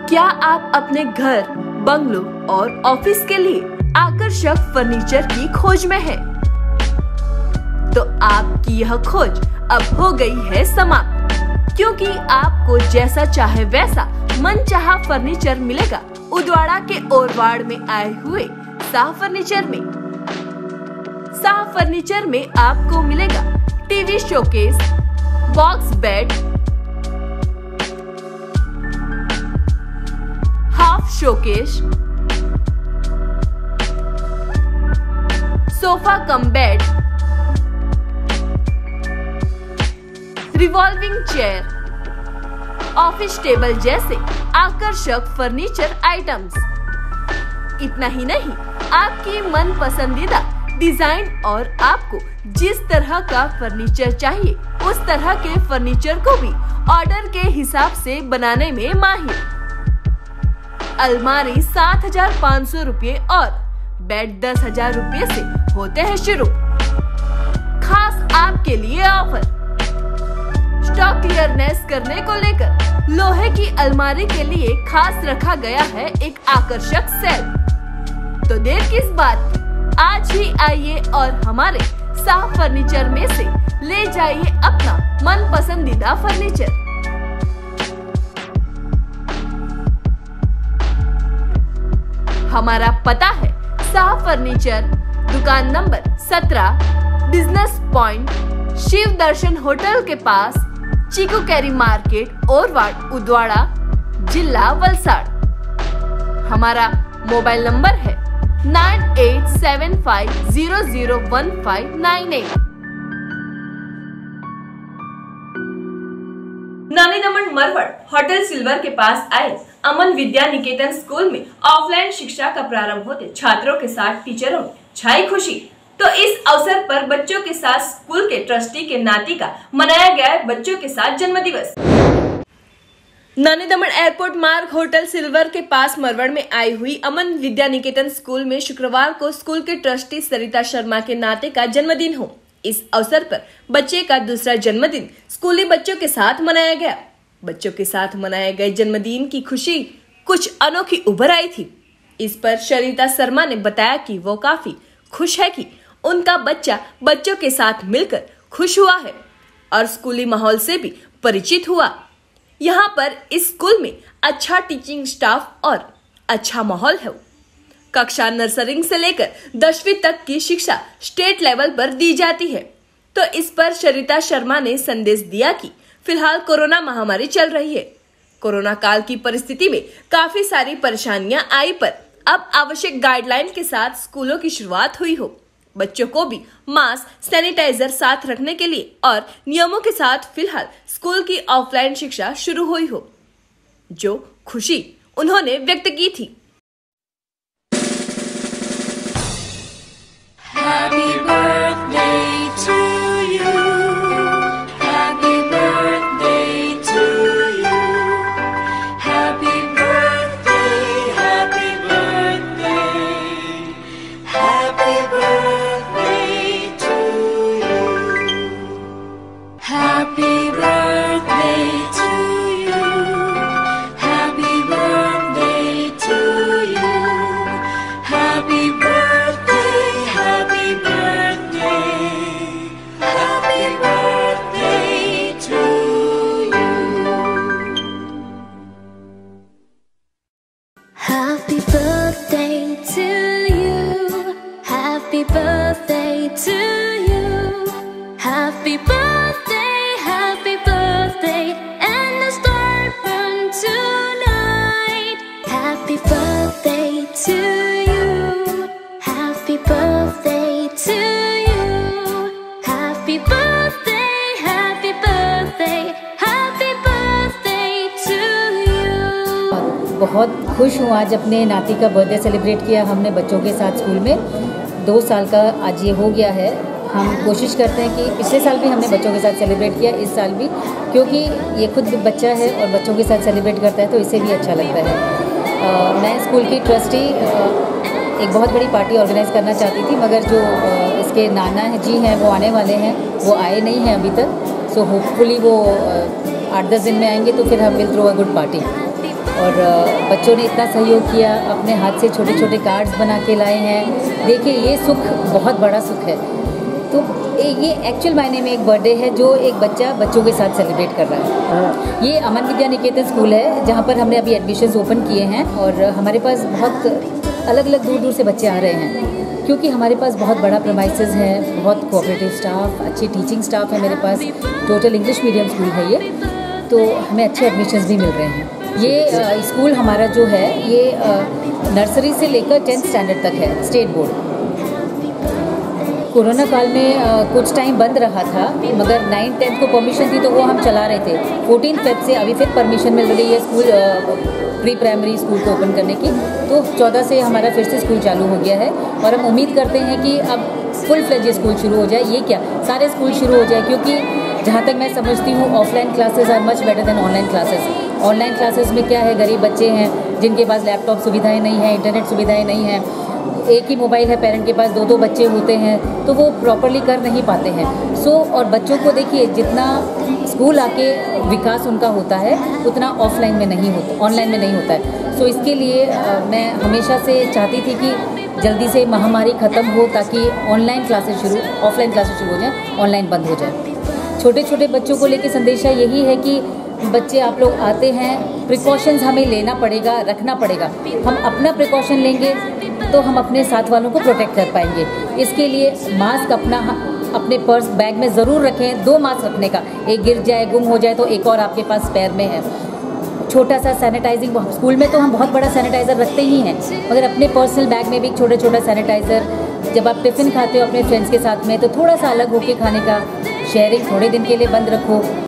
क्या आप अपने घर, बंगलों और ऑफिस के लिए आकर्षक फर्नीचर की खोज में हैं? तो आपकी यह खोज अब हो गई है समाप्त, क्योंकि आपको जैसा चाहे वैसा मनचाहा फर्नीचर मिलेगा उदवाड़ा के ओरवाड़ में आए हुए शाह फर्नीचर में। शाह फर्नीचर में आपको मिलेगा TV showcase, box bed, half showcase, sofa cum bed, revolving chair, office table जैसे आकर्षक फर्नीचर आइटम्स। इतना ही नहीं, आपकी मन पसंदीदा डिजाइन और आपको जिस तरह का फर्नीचर चाहिए उस तरह के फर्नीचर को भी ऑर्डर के हिसाब से बनाने में माहिर। अलमारी 7,500 रुपये और बेड 10,000 रुपये से होते हैं शुरू। खास आपके लिए ऑफर, स्टॉक क्लियरनेस करने को लेकर लोहे की अलमारी के लिए खास रखा गया है एक आकर्षक सेल। तो देर किस बात की, आज ही आइए और हमारे शाह फर्नीचर में से ले जाइए अपना मन पसंदीदा फर्नीचर। हमारा पता है शाह फर्नीचर, दुकान number 17, business point, Shiv Darshan hotel के पास, चीकू कैरी मार्केट, ओरवाड़, उदवाड़ा, जिला वलसाड़। हमारा मोबाइल नंबर है 9875001598। नानी दमन मरवड़ होटल सिल्वर के पास आए अमन विद्या निकेतन स्कूल में ऑफलाइन शिक्षा का प्रारंभ होते छात्रों के साथ टीचरों में छाई खुशी। तो इस अवसर पर बच्चों के साथ स्कूल के ट्रस्टी के नाती का मनाया गया बच्चों के साथ जन्म दिवस। नानी दमन एयरपोर्ट मार्ग होटल सिल्वर के पास मरवड़ में आई हुई अमन विद्या निकेतन स्कूल में शुक्रवार को स्कूल के ट्रस्टी सरिता शर्मा के नाते का जन्मदिन हो। इस अवसर पर बच्चे का दूसरा जन्मदिन स्कूली बच्चों के साथ मनाया गया। बच्चों के साथ मनाए गए जन्मदिन की खुशी कुछ अनोखी उभर आई थी। इस पर सरिता शर्मा ने बताया कि वो काफी खुश है कि उनका बच्चा बच्चों के साथ मिलकर खुश हुआ है और स्कूली माहौल से भी परिचित हुआ। यहाँ पर इस स्कूल में अच्छा टीचिंग स्टाफ और अच्छा माहौल है। कक्षा नर्सरी से लेकर 10वीं तक की शिक्षा स्टेट लेवल पर दी जाती है। तो इस पर सरिता शर्मा ने संदेश दिया कि फिलहाल कोरोना महामारी चल रही है। कोरोना काल की परिस्थिति में काफी सारी परेशानियां आई, पर अब आवश्यक गाइडलाइन के साथ स्कूलों की शुरुआत हुई हो। बच्चों को भी मास्क, सैनिटाइजर साथ रखने के लिए और नियमों के साथ फिलहाल स्कूल की ऑफलाइन शिक्षा शुरू हुई हो, जो खुशी उन्होंने व्यक्त की थी। Happy birthday to you. Happy birthday to you. Happy birthday, happy birthday. Happy birthday to you. Happy birthday to you. Happy birthday to you. Happy birthday, happy birthday. Happy birthday to you. Happy birthday to you. Happy birthday to you. Happy birthday, happy birthday. And the star from tonight. Happy birthday to you. Happy birthday to you. Happy birthday, happy birthday. Happy birthday to you. बहुत खुश हूँ आज अपने नाती का birthday celebrate किया हमने बच्चों के साथ स्कूल में। 2 साल का आज ये हो गया है। हम कोशिश करते हैं कि पिछले साल भी हमने बच्चों के साथ सेलिब्रेट किया, इस साल भी, क्योंकि ये खुद बच्चा है और बच्चों के साथ सेलिब्रेट करता है तो इसे भी अच्छा लगता है। मैं स्कूल की ट्रस्टी एक बहुत बड़ी पार्टी ऑर्गेनाइज़ करना चाहती थी, मगर जो इसके नाना जी हैं वो आने वाले हैं, वो आए नहीं हैं अभी तक। सो होपफुली वो 8-10 दिन में आएंगे तो फिर हम will throw a good party. और बच्चों ने इतना सहयोग किया, अपने हाथ से छोटे छोटे कार्ड्स बना के लाए हैं। देखिए ये सुख बहुत बड़ा सुख है। तो ये एक्चुअल मायने में एक बर्थडे है जो एक बच्चा बच्चों के साथ सेलिब्रेट कर रहा है। ये अमन विद्या निकेतन स्कूल है जहाँ पर हमने अभी एडमिशन्स ओपन किए हैं और हमारे पास बहुत अलग अलग दूर दूर से बच्चे आ रहे हैं क्योंकि हमारे पास बहुत बड़ा प्रेमाइसेस है, बहुत कोऑपरेटिव स्टाफ, अच्छी टीचिंग स्टाफ है मेरे पास। टोटल इंग्लिश मीडियम स्कूल है ये, तो हमें अच्छे एडमिशन्स भी मिल रहे हैं। ये स्कूल हमारा जो है ये नर्सरी से लेकर 10th स्टैंडर्ड तक है, स्टेट बोर्ड। कोरोना काल में कुछ टाइम बंद रहा था मगर 9th 10th को परमिशन थी तो वो हम चला रहे थे। 14 फेब से अभी फिर परमिशन मिल रही है स्कूल प्री प्राइमरी स्कूल को ओपन करने की, तो 14 से हमारा फिर से स्कूल चालू हो गया है और हम उम्मीद करते हैं कि अब फुल फ्लेज स्कूल शुरू हो जाए। ये क्या, सारे स्कूल शुरू हो जाए, क्योंकि जहाँ तक मैं समझती हूँ offline classes are much better than online classes. Online classes में क्या है, गरीब बच्चे हैं जिनके पास लैपटॉप सुविधाएं नहीं है, इंटरनेट सुविधाएं नहीं है, एक ही मोबाइल है, पेरेंट के पास 2-2 बच्चे होते हैं तो वो प्रॉपरली कर नहीं पाते हैं। और बच्चों को देखिए जितना स्कूल आके विकास उनका होता है उतना ऑफलाइन में नहीं होता, ऑनलाइन में नहीं होता है। इसके लिए मैं हमेशा से चाहती थी कि जल्दी से महामारी ख़त्म हो ताकि ऑफलाइन क्लासेस शुरू हो जाए, ऑनलाइन बंद हो जाए। छोटे छोटे बच्चों को लेकर संदेशा यही है कि बच्चे आप लोग आते हैं, प्रिकॉशंस हमें लेना पड़ेगा, रखना पड़ेगा। हम अपना प्रिकॉशन लेंगे तो हम अपने साथ वालों को प्रोटेक्ट कर पाएंगे। इसके लिए मास्क अपने पर्स बैग में ज़रूर रखें, 2 मास्क रखने का, एक गिर जाए गुम हो जाए तो एक और आपके पास स्पेयर में है। छोटा सा सैनिटाइजिंग, स्कूल में तो हम बहुत बड़ा सैनिटाइज़र रखते ही हैं मगर अपने पर्सनल बैग में भी एक छोटा सैनिटाइज़र, जब आप टिफ़िन खाते हो अपने फ्रेंड्स के साथ में तो थोड़ा सा अलग होके खाने का, शेयरिंग थोड़े दिन के लिए बंद रखो।